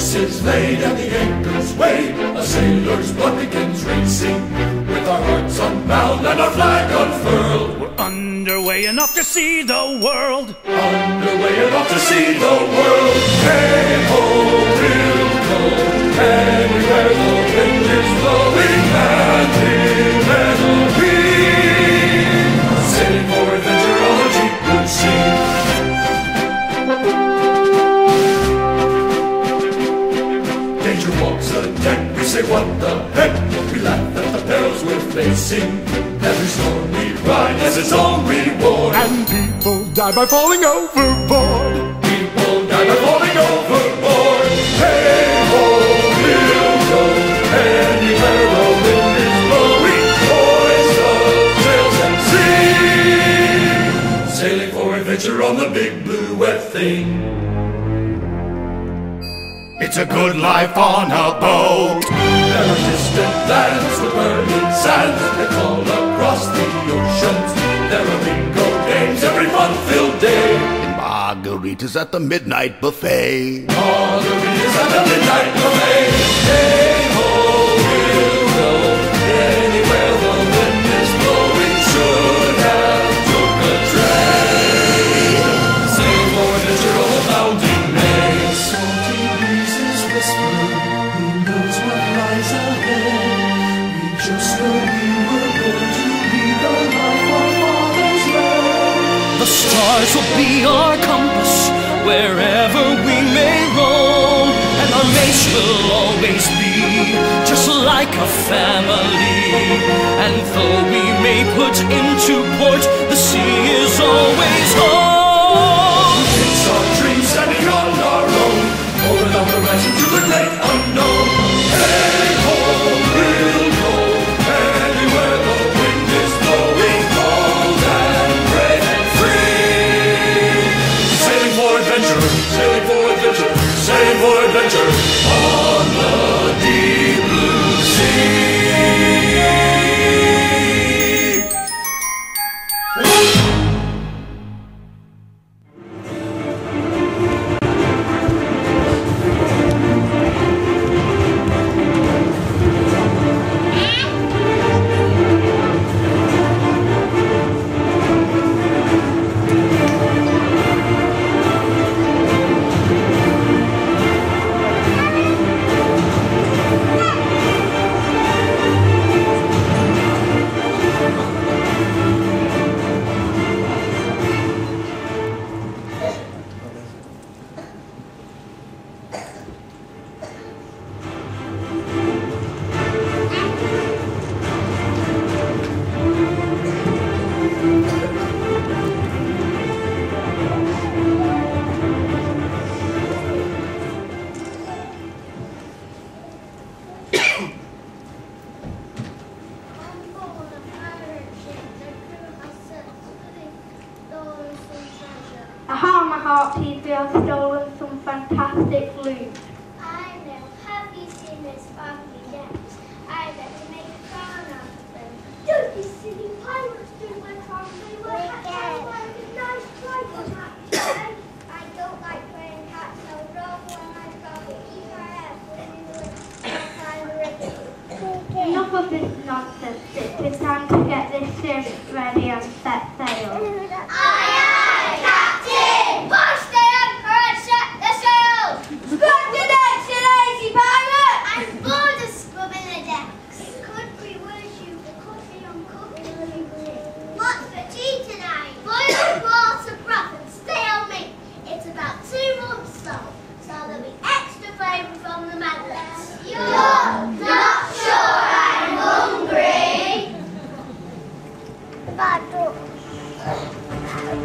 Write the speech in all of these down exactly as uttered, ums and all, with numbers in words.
sails laid and the anchors weighed, a sailor's blood begins racing. With our hearts unbound and our flag unfurled, we're underway and off to see the world. Underway and off to see the world. Hey ho, we'll go anywhere the wind is blowing, landing melody, sailing for adventure on the deep blue sea. Danger walks the deck, we say what the heck, we laugh at the perils we're facing. Every storm we ride has its own reward, and people die by falling overboard. People die by falling overboard. Hey ho, we'll go anywhere the wind is blowing, hoist the sails and sing, sailing for adventure on the big blue wet thing. It's a good life on a boat. There are distant lands with burning sands that fall across the oceans. There are bingo games every fun-filled day, and margaritas at the midnight buffet. Margaritas at the midnight buffet. Hey ho, we'll go anywhere the wind is blowing. Should have took a train, sailing for adventure on the bounding main. Salty breezes whisper, who knows what lies ahead. We just know we were born to be the life our fathers led. The stars will be our compass wherever we may roam, and our mates will always be just like a family. And though we may put into port, the sea is always home. It's our dreams standing on our own, over the horizon to the great unknown. Hey ho, we'll go anywhere the wind is blowing, cold and brave and free. Sailing for adventure, sailing for adventure, sailing for adventure on the deep blue sea. Aha, my hearties, we have stolen some fantastic loot. I know. Have you seen those sparkly gems? I bet to make a crown out of them. Don't be silly pirates do my crown. They were hats. I wear a nice dragon hat. I don't like wearing hats. I would rather wear my crown and keep my hair for Enough of this nonsense. It's time to get this ship ready and set sail. Aye, aye, Captain! Push the anchor and set the sails! Scrub the decks, you lazy pirate! I'm bored of scrubbing the decks. It could be worse, you the coffee on cooking. What's for tea tonight? Boiled water broth and stale meat. It's about two months old, so there'll be extra flavour from the maggots. You're not sure I'm hungry? The bad dog.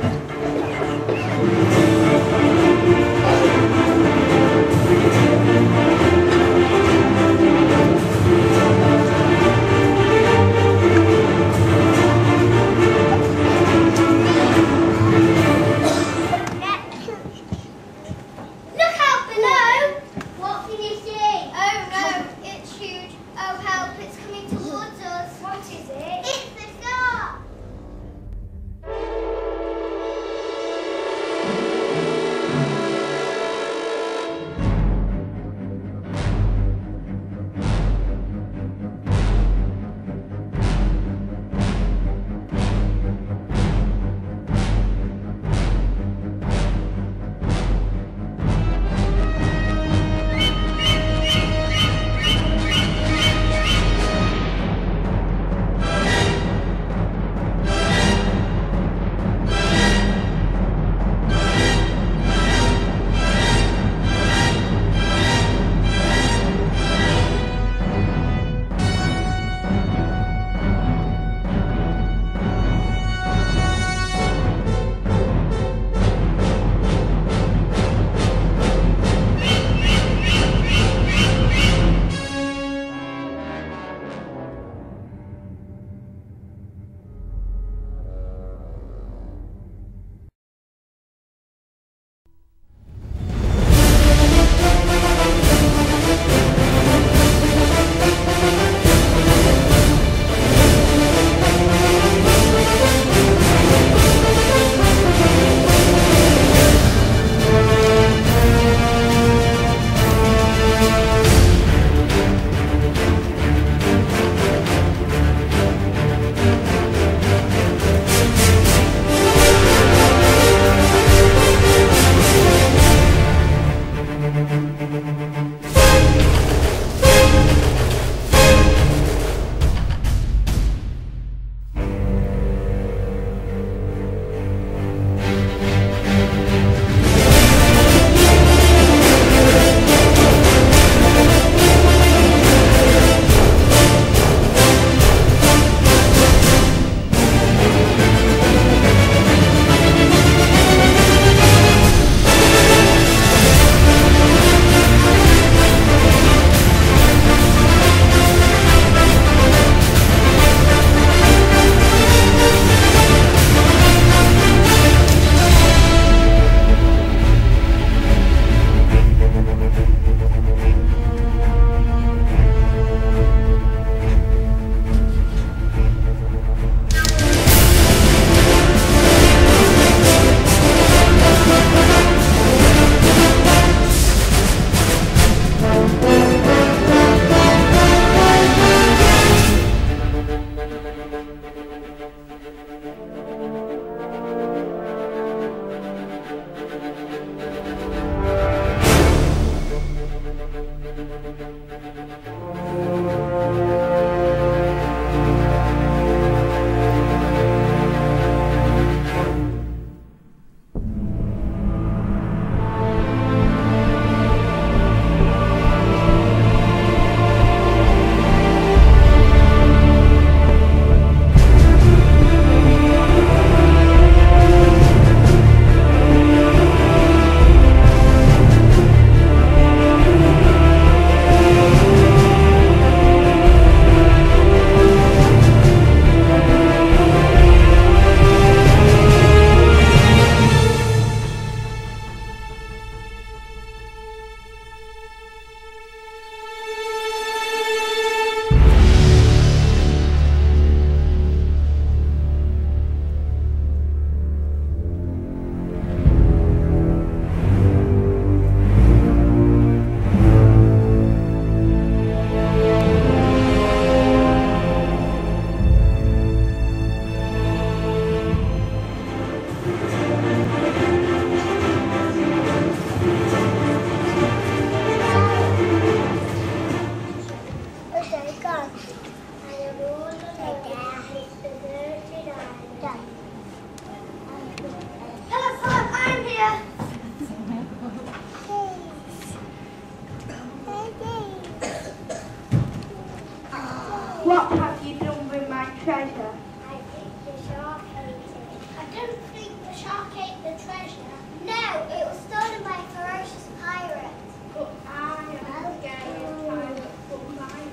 What have you done with my treasure? I think the shark ate it. I don't think the shark ate the treasure. No, it was stolen by a ferocious pirate. But I am a scared pirate for mine.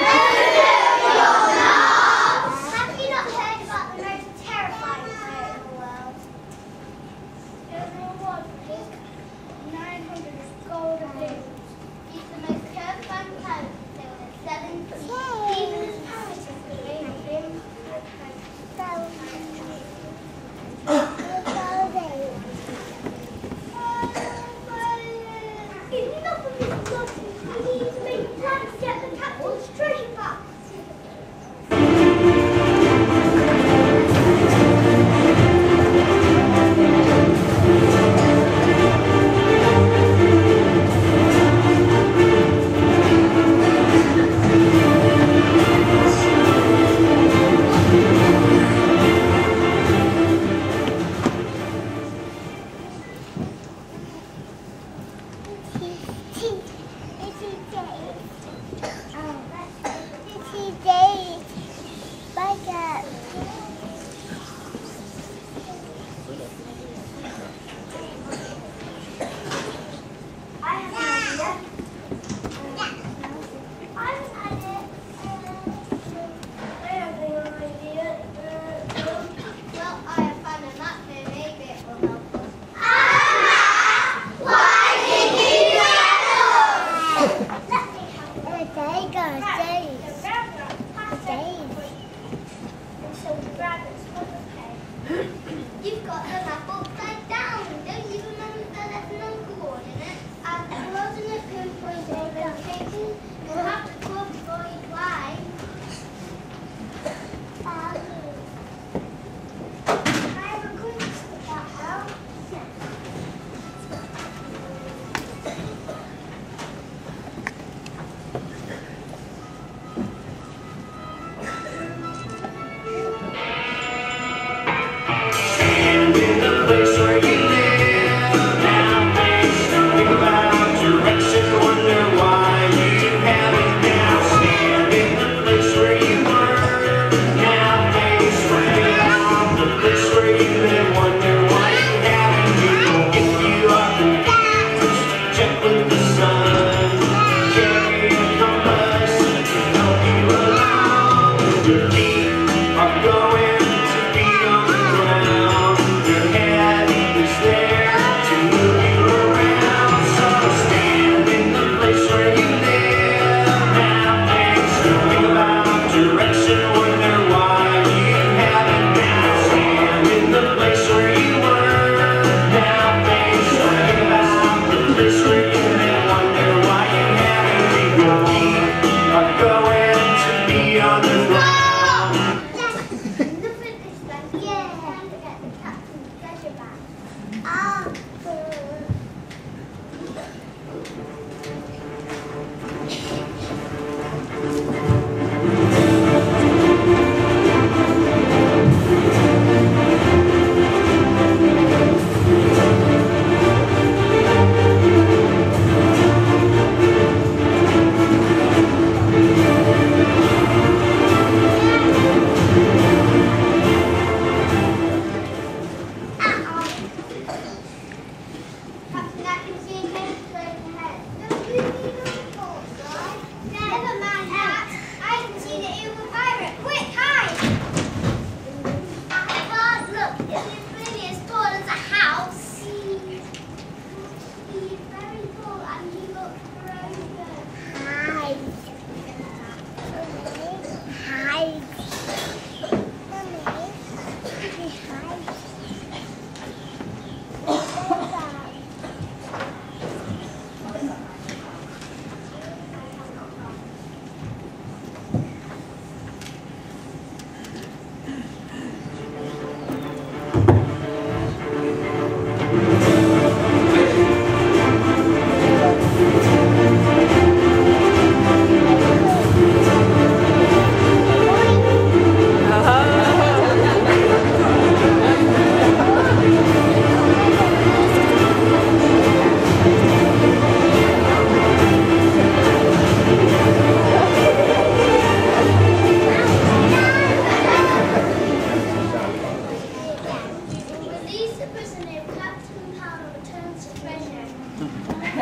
Have you not heard about the most terrifying pirate in the world? There's no one. nine hundred gold things. He's the most terrifying pirate there were seven seas. Even his pirates could aim him. Enough of this nonsense. We need to make a plan to get the captain's treasure back. Thank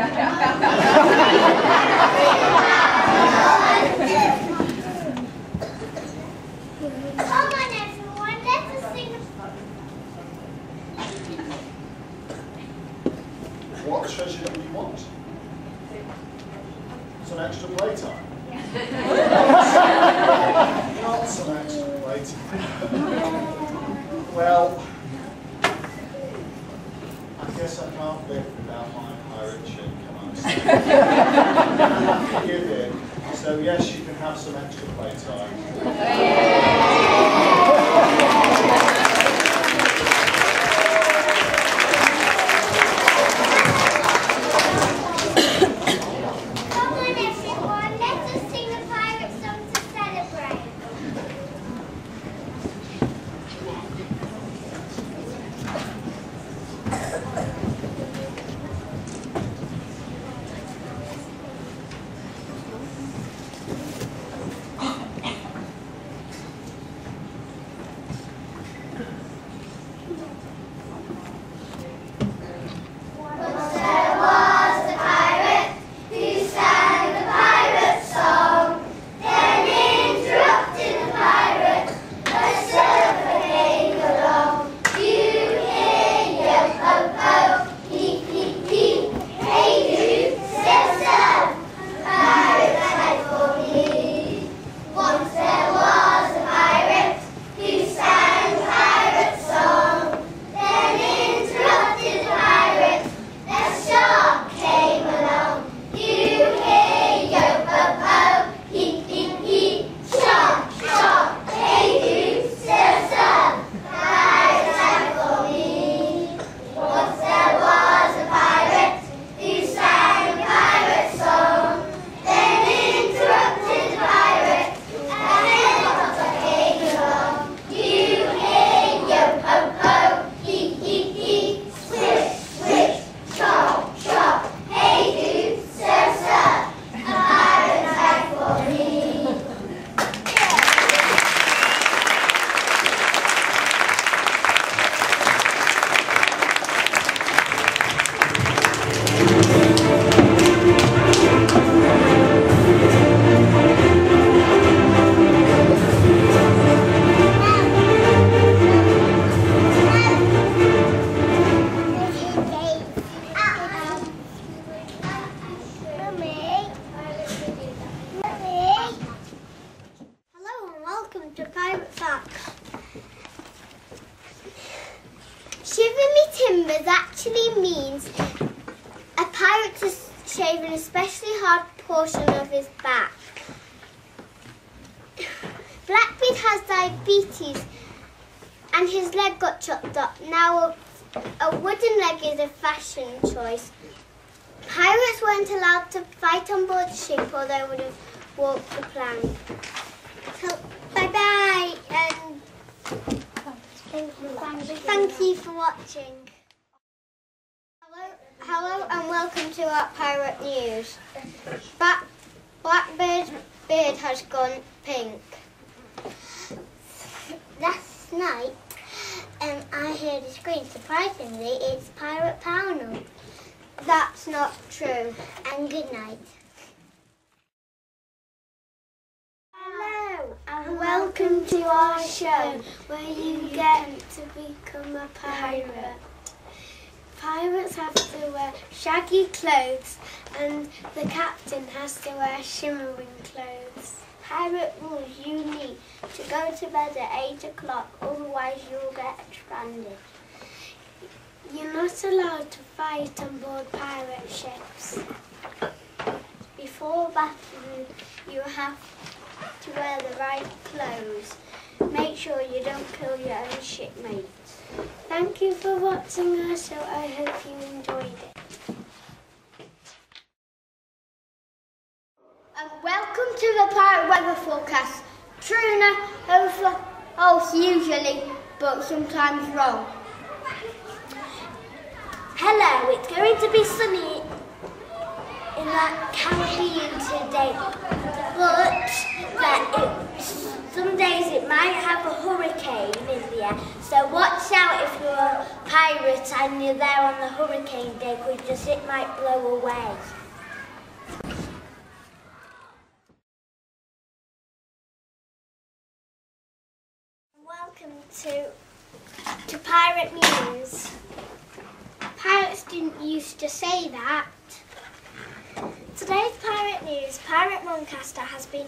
Come on, everyone, let us sing a What treasure do you want? Some extra playtime? Not some extra playtime. Well, I guess I can't live without my pirate ship, can I? So, give in. So yes, you can have some extra playtime. Come on, everyone, let us sing a pirate song to celebrate. Once there was a pirate who sang the pirate song. Then interrupted the pirate, a surfer came along. You hear yo ho ho, hee hee hee, hey do, sir sir, pirate sang for me. Once there was a pirate who sang the pirate song. Then interrupted the pirate, a shark came along. You hear yo ho ho, hee hee hee, shark, shark, hey do, sir sir, pirate sang for me. Once there was a pirate who sang a pirate song. Then interrupted the pirate, a helicopter came along. You hear yo ho ho, hee hee hee, swish, swish, chop, chop, hey do, sir sir, a pirate sang for me. Hello and welcome to Pirate Facts. Shiver me timbers actually means a pirate to shave an especially hard portion of his back. Blackbeard has diabetes and his leg got chopped up. Now a, a wooden leg is a fashion choice. Pirates weren't allowed to fight on board the ship or they would have walked the plank. So, bye-bye and thank you for watching. Hello, hello and welcome to our pirate news. Ba Blackbeard's beard has gone pink. Last night, um, I heard a scream. Surprisingly, it's Pirate Pownell. That's not true. And good night. Hello and welcome to our show where you get to become a pirate. Pirates have to wear shaggy clothes and the captain has to wear shimmering clothes. Pirate rules, you need to go to bed at eight o'clock, otherwise you'll get stranded. You're not allowed to fight on board pirate ships. Before battle, you have to wear the right clothes. Make sure you don't kill your own shipmates. Thank you for watching our show. I hope you enjoyed it. And welcome to the Pirate Weather Forecast. True, over, oh, usually, but sometimes wrong. Hello, it's going to be sunny in the Caribbean today, but that it's Some days it might have a hurricane in the air, so watch out if you're a pirate and you're there on the hurricane day, because it might blow away. Welcome to, to Pirate News. Pirates didn't used to say that. Today's Pirate News, Pirate Muncaster has been...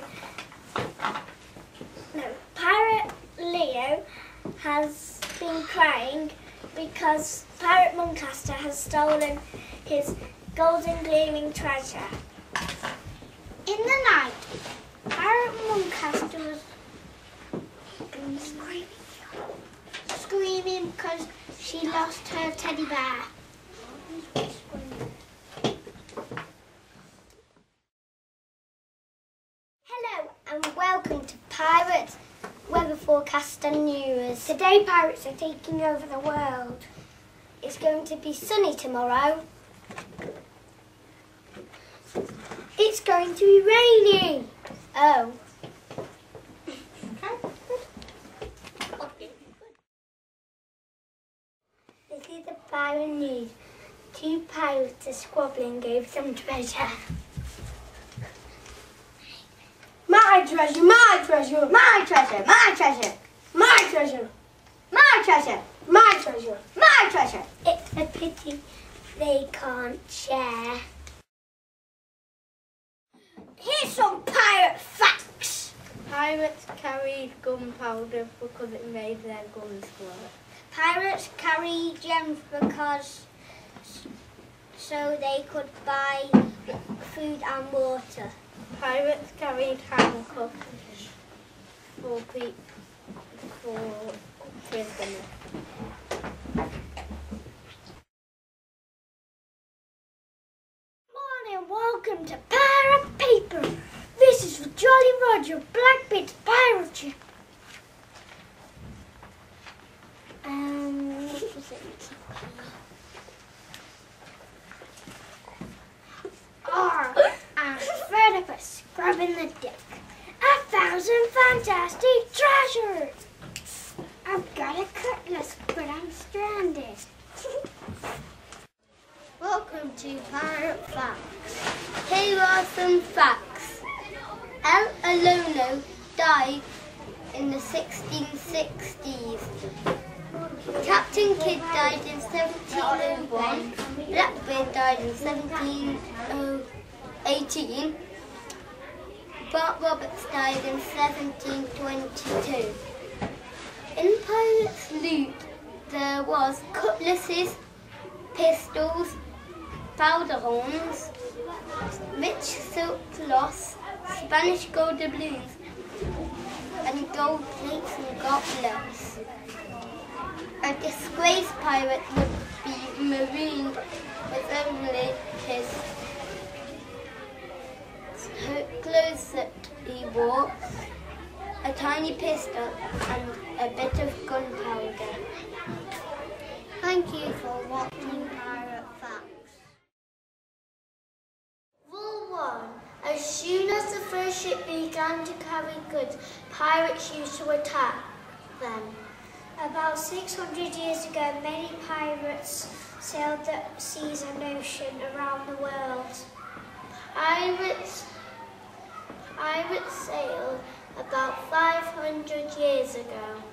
No, Pirate Leo has been crying because Pirate Muncaster has stolen his golden gleaming treasure. In the night, Pirate Muncaster was screaming, screaming because she lost her teddy bear. Hello and welcome to Pirate Weather Forecast and News. Today pirates are taking over the world. It's going to be sunny tomorrow. It's going to be raining. Oh. This is the Pirate News. Two pirates are squabbling over some treasure. My treasure, my treasure, my treasure, my treasure, my treasure, my treasure, my treasure, my treasure. It's a pity they can't share. Here's some pirate facts. Pirates carried gunpowder because it made their guns work. Pirates carry gems because so they could buy food and water. Pirates carried handcuffs for people for prisoners. Morning, welcome to Pirate Paper. This is for Jolly Roger, Blackbeard's pirate ship. Um, what was it? R and Fred up scrubbing the deck. A thousand fantastic treasures. I've got a cutlass, but I'm stranded. Welcome to Pirate Facts. Here are some facts. El Alono died in the sixteen sixties. Captain Kidd died in seventeen oh one. Blackbeard died in seventeen eighteen. Bart Roberts died in seventeen twenty-two. In pirates' loot there was cutlasses, pistols, powder horns, rich silk cloths, Spanish gold doubloons, and gold plates and goblets. A disgraced pirate would be marooned with only his clothes that he wore, a tiny pistol and a bit of gunpowder. Thank you for watching Pirate Facts. Rule one. As soon as the first ship began to carry goods, pirates used to attack them. About six hundred years ago, many pirates sailed the seas and ocean around the world. Pirates, pirates sailed about five hundred years ago.